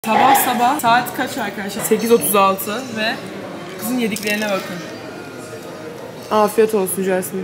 Sabah saat kaç arkadaşlar? 8:36 ve kızın yediklerine bakın. Afiyet olsun Jasmine.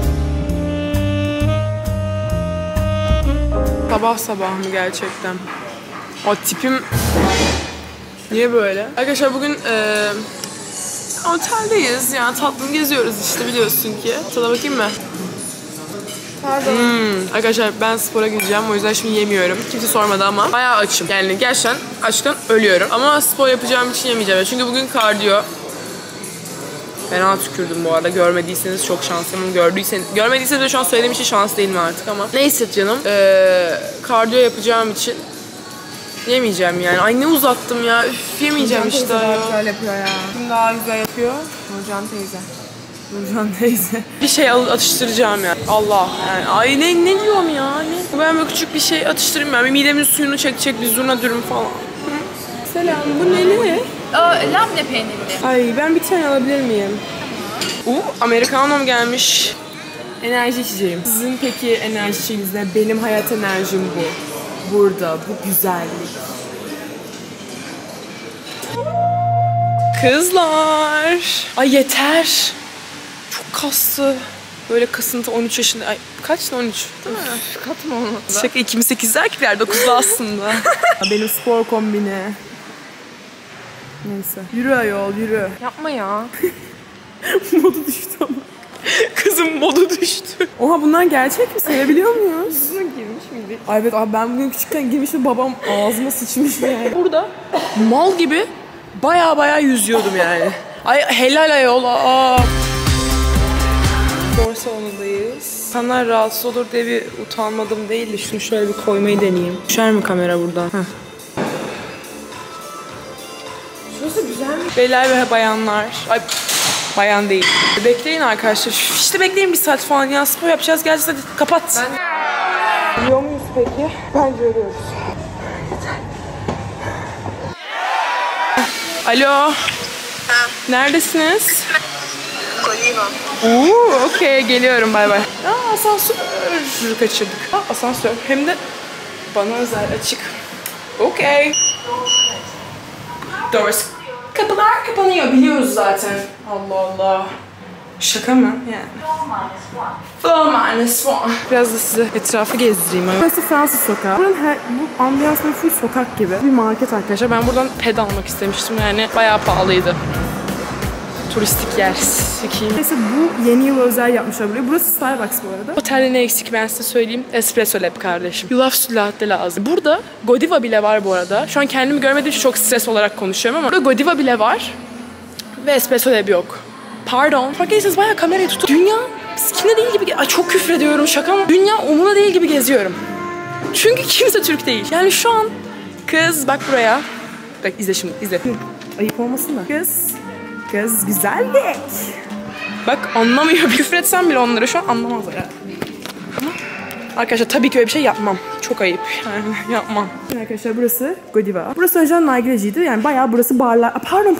Sabah mı gerçekten? O tipim niye böyle? Arkadaşlar bugün oteldeyiz yani tatlım geziyoruz işte biliyorsun ki. Sana bakayım mı? Pardon. Arkadaşlar ben spora gideceğim o yüzden şimdi yemiyorum. Kimse sormadı ama bayağı açım. Yani gerçekten açlıktan ölüyorum. Ama spor yapacağım için yemeyeceğim. Çünkü bugün kardiyo. Fena tükürdüm bu arada. Görmediyseniz çok şanslıyım. Görmediyseniz de şu an söylediğim için şans değilim artık ama. Neyse canım. Kardiyo yapacağım için yemeyeceğim yani. Ay ne uzattım ya. Üf yemeyeceğim Nurcan işte. Teyze daha güzel yapıyor ya. Kim daha güzel yapıyor? Nurcan teyze. Nurcan teyze. Bir şey atıştıracağım yani. Allah yani. Ay ne diyorum ya? Ben böyle küçük bir şey atıştırayım yani. Midemin suyunu çekecek bir zurna dürüm falan. Selam. Bu neli? Labne peynirli. Ay ben bir tane alabilir miyim? Americano'm gelmiş. Enerji içeceğim. Sizin peki enerji içeceğiniz ne? Benim hayat enerjim bu. Burada. Bu güzellik. Kızlar. Ay yeter. Çok kaslı. Böyle kasıntı 13 yaşında. Ay kaçtı 13? Değil mi? Katma onu. Şaka 2008 erkekler 9'da aslında. Benim spor kombini. Neyse. Yürü ayol yürü. Yapma ya. Modu düştü ama. Kızım modu düştü. Oha bunlar gerçek mi? Sayabiliyor muyuz? Buna girmiş miydik? Ay evet abi ben bugün küçükken girmişim babam ağzıma sıçmış yani. Burada mal gibi baya yüzüyordum yani. Ay helal ayol. Spor salonundayız. İnsanlar rahatsız olur diye bir utanmadım değil de şunu şöyle bir koymayı deneyeyim. Düşer mi kamera buradan? Heh. Şurası güzel mi? Beyler ve bayanlar. Ay bayan değil. Bekleyin arkadaşlar. İşte bekleyin bir saat falan ya. Spor yapacağız. Geleceğiz hadi kapat. Biliyor muyuz peki? Bence ölüyoruz. Alo. Neredesiniz? Okey geliyorum bay bay. Asansör kaçırdık. Asansör hem de bana özel açık. Okey. Doors. Kapılar kapanıyor biliyoruz zaten. Allah Allah. Şaka mı yani? Flow minus one. Biraz da size etrafı gezdireyim. Burası Fransız sokağı. Buranın bu ambiyans ve full sokak gibi bir market arkadaşlar. Ben buradan ped almak istemiştim yani bayağı pahalıydı. Turistik yer. Neyse bu yeni yıl özel yapmışlar burayı. Burası Starbucks bu arada. Otelde ne eksik ben size söyleyeyim. Espresso Lab kardeşim. Yulaf sütlü latte lazım. Burada Godiva bile var bu arada. Şu an kendimi görmediğim için çok stres olarak konuşuyorum ama burada Godiva bile var. Ve Espresso Lab yok. Pardon. Fark ederseniz bayağı kamerayı tutup dünya sikine değil gibi... Ay çok küfür ediyorum şaka mı? Dünya umurumda değil gibi geziyorum. Çünkü kimse Türk değil. Yani şu an kız bak buraya. Bak izle şimdi izle. Ayıp olmasın da. Kız güzellik. Bak anlamıyor. Küfür etsem bile onları şu an anlamazlar yani. Ama arkadaşlar tabii ki öyle bir şey yapmam. Çok ayıp yani yapmam. Arkadaşlar burası Godiva. Burası önceden nargileciydi. Yani bayağı burası barlar. Pardon.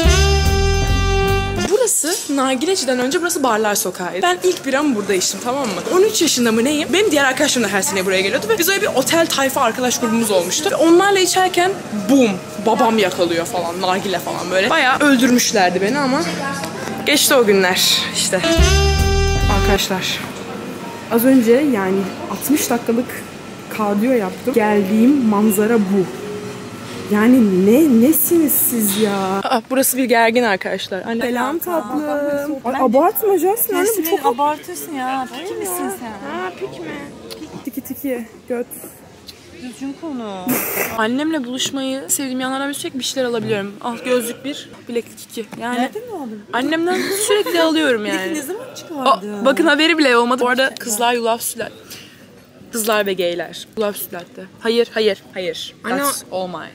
Burası nargileciden önce burası barlar sokağıydı. Ben ilk biramı burada içtim tamam mı? 13 yaşında mı neyim? Benim diğer arkadaşlarım da her sene buraya geliyordu ve biz öyle bir otel tayfa arkadaş grubumuz olmuştu. Ve onlarla içerken boom babam yakalıyor falan nargile falan böyle. Bayağı öldürmüşlerdi beni ama geçti o günler işte. Arkadaşlar az önce yani 60 dakikalık kardiyo yaptım. Geldiğim manzara bu. Yani nesiniz siz ya? Burası bir gergin arkadaşlar. Anne. Selam tatlım. Ay, abartma Jasmine. Anne bu çok abartıyorsun ya. Peki misin sen? Ha peki mi? Tiki göt. Düzgün konu. Annemle buluşmayı sevdiğim yanlardan sürekli bir şeyler alabiliyorum. Gözlük 1, bileklik 2. Yani Nereden mi aldın? annemden sürekli alıyorum yani. Ne zaman çıkardın? Bakın haberi bile olmadı. Bu arada kızlar yulaf sütlatte. Kızlar ve geyler. Yulaf sütlatte. Hayır. That's all mine.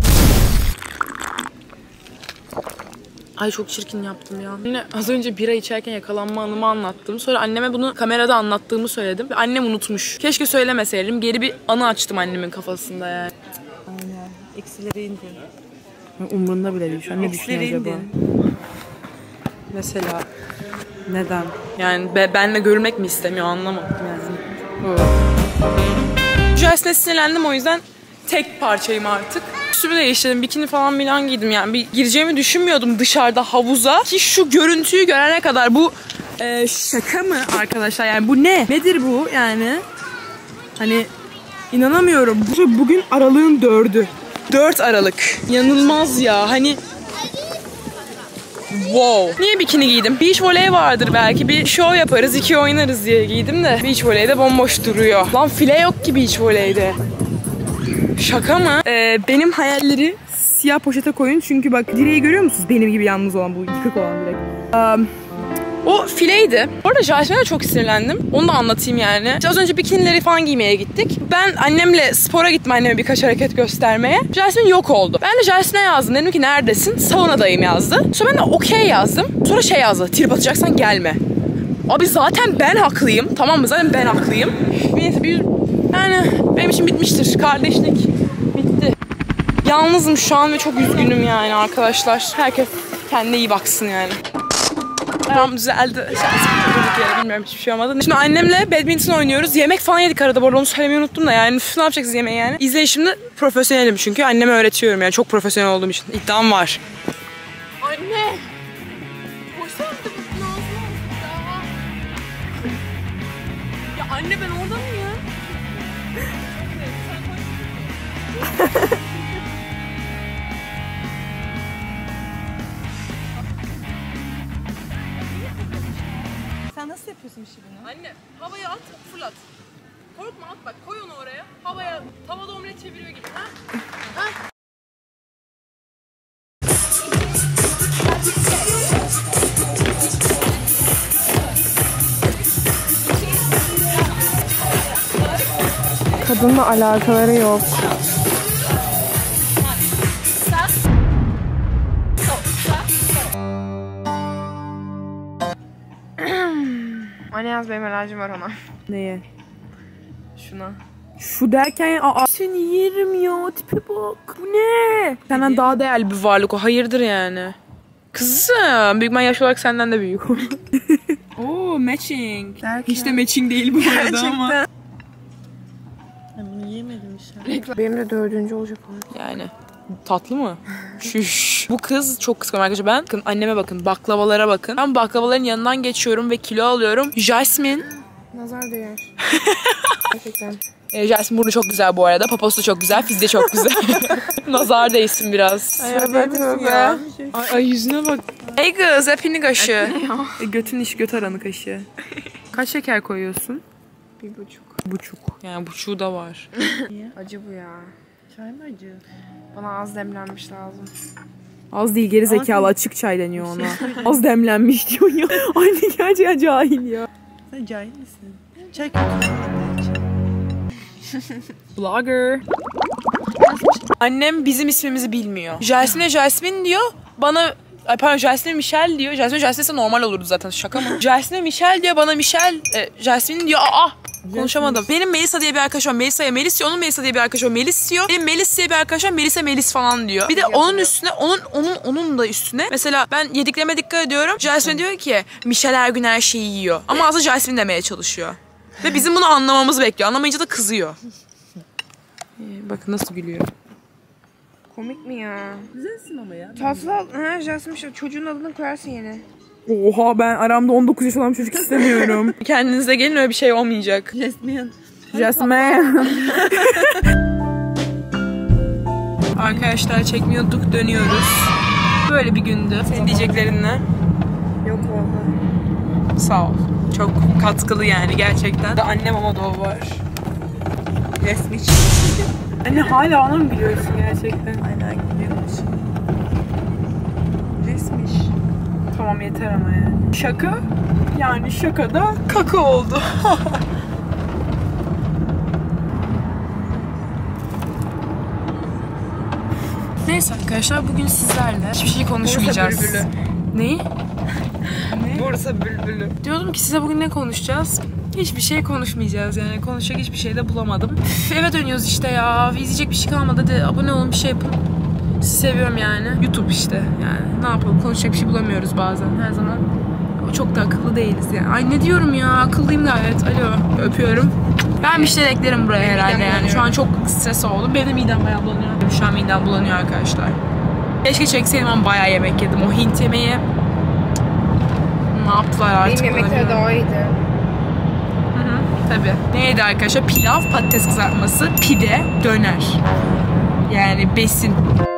Ay çok çirkin yaptım ya. Anne az önce bira içerken yakalanma anımı anlattım. Sonra anneme bunu kamerada anlattığımı söyledim. Ve annem unutmuş. Keşke söylemeseydim. Geri bir anı açtım annemin kafasında yani. Aynen. Eksileri indin. Umurumda bile değil. Şu an ne düşünüyor acaba? Mesela neden? Yani benle görülmek mi istemiyor anlamadım yani. Jasmine'e sinirlendim o yüzden tek parçayım artık. Üstümü değiştirdim. Bikini falan giydim yani. Bir gireceğimi düşünmüyordum dışarıda havuza. Ki şu görüntüyü görene kadar bu şaka mı arkadaşlar? Yani bu ne? Nedir bu yani? Hani inanamıyorum. Bugün aralığın 4'ü. 4 Aralık. Yanılmaz ya. Hani wow. Niye bikini giydim? Beach voley vardır belki. Bir show yaparız, 2 oynarız diye giydim de. Beach voleyde bomboş duruyor. Lan file yok ki beach voleyde. Şaka mı? Benim hayalleri siyah poşete koyun. Çünkü bak direği görüyor musunuz? Benim gibi yalnız olan bu yıkık olan direk. O fileydi. Bu arada Jasmine'e çok sinirlendim. Onu da anlatayım yani. Az önce bikinileri falan giymeye gittik. Ben annemle spora gittim anneme birkaç hareket göstermeye. Jasmine yok oldu. Ben de Jasmine'e yazdım. Dedim ki neredesin? Saunadayım yazdı. Sonra ben de okey yazdım. Sonra şey yazdı. Trip atacaksan gelme. Abi zaten ben haklıyım. Tamam mı? Zaten ben haklıyım. Neyse yani benim için bitmiştir. Kardeşlik bitti. Yalnızım şu an ve çok üzgünüm yani arkadaşlar. Herkes kendine iyi baksın yani. Tamam düzeldi. Bilmiyorum hiçbir şey olmadı. Şimdi annemle badminton oynuyoruz. Yemek falan yedik arada. Bu arada onu söylemeyi unuttum da yani. Ne yapacaksınız yemeği yani? İzleyişimde profesyonelim çünkü. Anneme öğretiyorum yani. Çok profesyonel olduğum için. İddiam var. Anne! Koşsana da ya anne ben orada mıyım? Sen nasıl yapıyorsun işi bunu? Anne havaya at, fırlat. Korkma at bak, koy onu oraya. Havaya, tavada omlet çeviriyor gibi. Ha? Ha? Kadınla alakaları yok. Anne yaz benim alerjim var ona. Neye? Şuna. Şu derken seni yerim ya tipe bak. Bu ne? Senden daha değerli bir varlık o. Hayırdır yani. Kızım. Büyük ben yaş olarak senden de büyük. Oo matching. Derken. Hiç de matching değil bu arada gerçekten. Ama. Ben bunu yemedim işte. Benim de 4. olacak o. Yani. Tatlı mı? Şuş. Bu kız çok kıskanıyor arkadaşlar. Bakın anneme bakın. Baklavalara bakın. Ben baklavaların yanından geçiyorum ve kilo alıyorum. Jasmine. Nazar değer. Gerçekten. Jasmine burnu çok güzel bu arada. Paposu da çok güzel. Fizi de çok güzel. Nazar değsin biraz. Ay yüzüne bak. Ey kız hepini kaşı. Götün iş göt aranı kaşı. Kaç şeker koyuyorsun? 1,5. Yani buçuğu da var. Acı bu ya. Çay mı acı? Bana az demlenmiş lazım. Az değil geri zekalı açık çay deniyor ona. Az demlenmiş diyor ya. Anne gerçekten cahil ya. Sen cahil misin? Çay kötü. Blogger. Annem bizim ismimizi bilmiyor. Jasmine diyor. Bana pardon Jasmine Michelle diyor. Jasmine ise normal olurdu zaten şaka mı? Jasmine Michelle diyor bana Jasmine diyor. Konuşamadım. Benim Melisa diye bir arkadaşım var. Melisa'ya Melis diyor. Onun Melisa diye bir arkadaşım var. Melis diyor. Benim Melis diye bir arkadaşım var. Melis'e Melis falan diyor. Bir de onun üstüne onun da üstüne. Mesela ben yediklerime dikkat ediyorum. Jasmine diyor ki Michelle her gün her şeyi yiyor. Ama aslında Jasmine demeye çalışıyor. Ve bizim bunu anlamamızı bekliyor. Anlamayınca da kızıyor. Bakın nasıl gülüyor. Komik mi ya? Güzelsin ama ya. Tatlı Jasmine çocuğun adını koyarsın yine. Oha ben aramda 19 yaş olan bir çocuk istemiyorum. Kendinize gelin öyle bir şey olmayacak. Jasmine. Arkadaşlar çekmiyorduk dönüyoruz. Böyle bir gündü. Senin diyeceklerin ne? Yok vallahi. Sağ ol. Çok katkılı yani gerçekten. Annem ama da o var. Resmi anne hala ona mı gülüyorsun gerçekten? Aynen gülüyormuşum. Resmiş. Tamam yeter ama yani. Şaka? Yani şakada kaka oldu. Neyse arkadaşlar bugün sizlerle hiçbir şey konuşmayacağız. Bursa bülbülü. Neyi? Bursa bülbülü. Diyordum ki size bugün ne konuşacağız? Hiçbir şey konuşmayacağız yani. Konuşacak hiçbir şey de bulamadım. Eve dönüyoruz işte ya. İzleyecek bir şey kalmadı. Hadi abone olun bir şey yapın. Sizi seviyorum yani. YouTube işte yani. Ne yapalım? Konuşacak bir şey bulamıyoruz bazen. Her zaman çok da akıllı değiliz yani. Ay ne diyorum ya, akıllıyım gayet. Alo, öpüyorum. Ben bir şeyler eklerim buraya herhalde yani. Şu an çok stres oldum. Benim de midem bayağı bulanıyor. Şu an midem bulanıyor arkadaşlar. Keşke çekseydim ama bayağı yemek yedim. O Hint yemeği ne yaptılar artık? Benim yemekler daha iyiydi. Tabii. Neydi arkadaşlar? Pilav, patates kızartması, pide, döner. Yani besin.